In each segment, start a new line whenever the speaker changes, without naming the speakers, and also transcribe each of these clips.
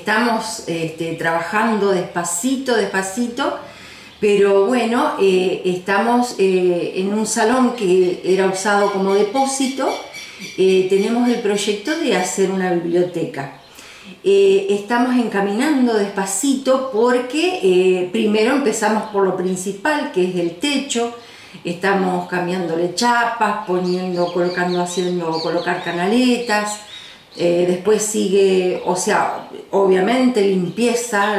estamos trabajando despacito, pero bueno, estamos en un salón que era usado como depósito. Tenemos el proyecto de hacer una biblioteca. Estamos encaminando despacito porque primero empezamos por lo principal, que es el techo. Estamos cambiándole chapas, colocar canaletas. Después sigue, o sea, obviamente limpieza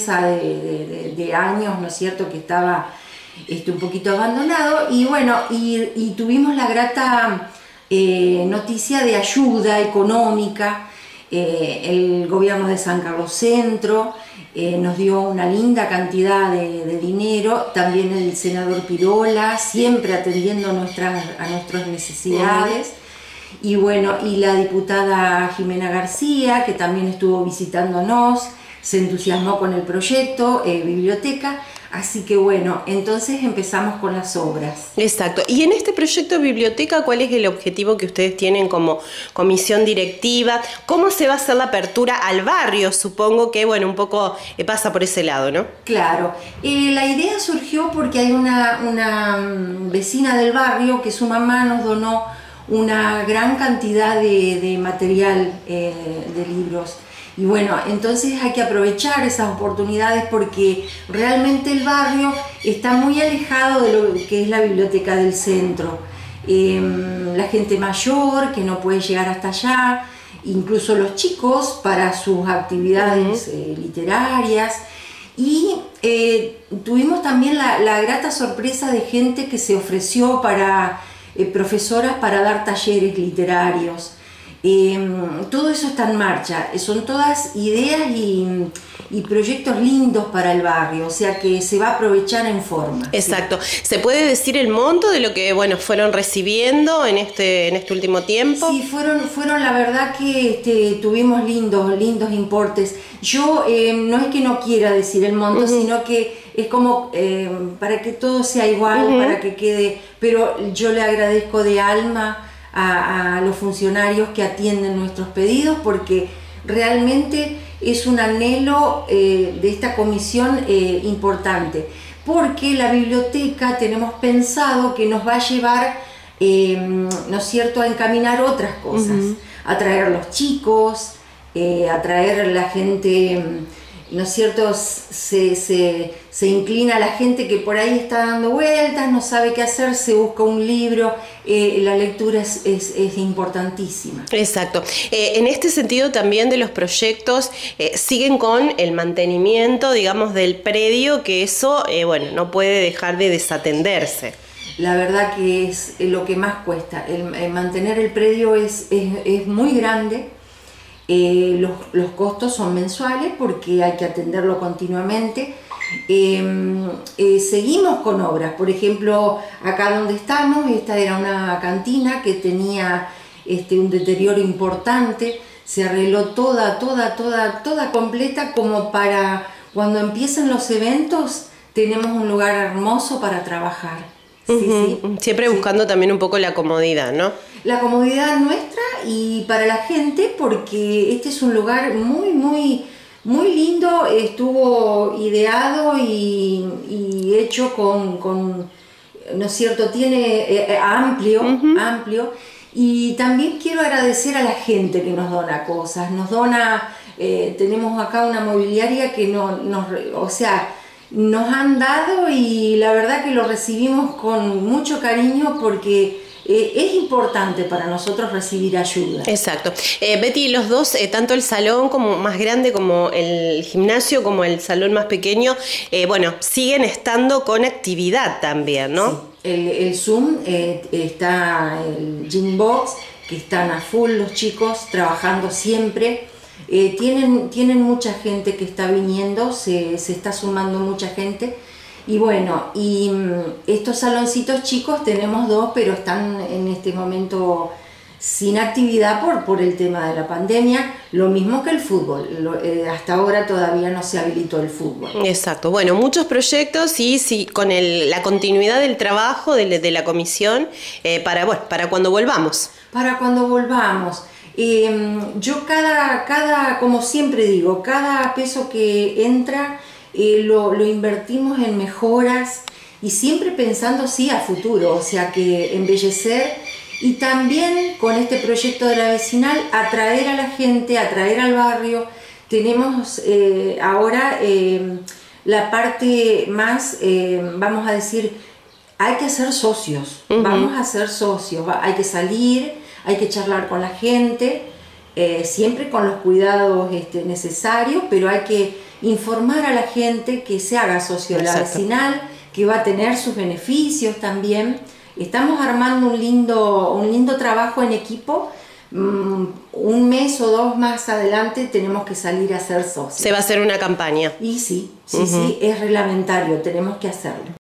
de años, ¿no es cierto?, que estaba un poquito abandonado. Y bueno, y tuvimos la grata noticia de ayuda económica. El gobierno de San Carlos Centro nos dio una linda cantidad de dinero, también el senador Pirola, siempre atendiendo a nuestras necesidades. Y bueno, y la diputada Jimena García, que también estuvo visitándonos, se entusiasmó con el proyecto biblioteca. Así que bueno, entonces empezamos con las obras.
Exacto. Y en este proyecto de biblioteca, ¿cuál es el objetivo que ustedes tienen como comisión directiva? ¿Cómo se va a hacer la apertura al barrio? Supongo que, bueno, un poco pasa por ese lado, ¿no?
Claro. La idea surgió porque hay una vecina del barrio que su mamá nos donó una gran cantidad de material, de libros. Y bueno, entonces hay que aprovechar esas oportunidades porque realmente el barrio está muy alejado de lo que es la biblioteca del centro. La gente mayor que no puede llegar hasta allá, incluso los chicos para sus actividades literarias. Y tuvimos también la grata sorpresa de gente que se ofreció para profesoras para dar talleres literarios. Todo eso está en marcha, son todas ideas y proyectos lindos para el barrio, o sea que se va a aprovechar en forma.
Exacto. ¿Sí? ¿Se puede decir el monto de lo que fueron recibiendo en este último tiempo?
Sí, fueron la verdad que tuvimos lindos importes. Yo no es que no quiera decir el monto, sino que es como para que todo sea igual, para que quede, pero yo le agradezco de alma a los funcionarios que atienden nuestros pedidos porque realmente es un anhelo de esta comisión importante, porque la biblioteca tenemos pensado que nos va a llevar, ¿no es cierto?, a encaminar otras cosas, a traer a los chicos, a traer a la gente, ¿no es cierto?, se inclina a la gente que por ahí está dando vueltas, no sabe qué hacer, se busca un libro. La lectura es importantísima.
Exacto. En este sentido también de los proyectos siguen con el mantenimiento, digamos, del predio, que eso, no puede dejar de desatenderse.
La verdad que es lo que más cuesta. El mantener el predio es muy grande. Los costos son mensuales porque hay que atenderlo continuamente. Seguimos con obras, por ejemplo, acá donde estamos, esta era una cantina que tenía un deterioro importante, se arregló toda completa como para cuando empiecen los eventos tenemos un lugar hermoso para trabajar. Sí.
Siempre buscando también un poco la comodidad, ¿no?
La comodidad nuestra y para la gente, porque este es un lugar muy lindo, estuvo ideado y hecho con ¿no es cierto?, tiene amplio, y también quiero agradecer a la gente que nos dona cosas, tenemos acá una mobiliaria que nos han dado y la verdad que lo recibimos con mucho cariño porque es importante para nosotros recibir ayuda.
Exacto. Betty, los dos, tanto el salón como más grande como el gimnasio, como el salón más pequeño, siguen estando con actividad también, ¿no?
Sí. El Zoom, está el Gym Box, que están a full los chicos trabajando siempre. Tienen mucha gente que está viniendo, se está sumando mucha gente. Y bueno, estos saloncitos chicos tenemos dos, pero están en este momento sin actividad por el tema de la pandemia, lo mismo que el fútbol. Hasta ahora todavía no se habilitó el fútbol.
Exacto. Bueno, muchos proyectos y sí, con la continuidad del trabajo de la comisión para cuando volvamos.
Para cuando volvamos. Yo como siempre digo, cada peso que entra lo invertimos en mejoras y siempre pensando sí a futuro, o sea que embellecer y también con este proyecto de la vecinal atraer a la gente, atraer al barrio. Tenemos ahora la parte más, vamos a decir, hay que ser socios, vamos a ser socios, hay que salir, hay que charlar con la gente, siempre con los cuidados necesarios, pero hay que informar a la gente que se haga socio de la vecinal, que va a tener sus beneficios también. Estamos armando un lindo trabajo en equipo. Un mes o dos más adelante tenemos que salir a ser socios.
Se va a hacer una campaña.
Y sí, es reglamentario, tenemos que hacerlo.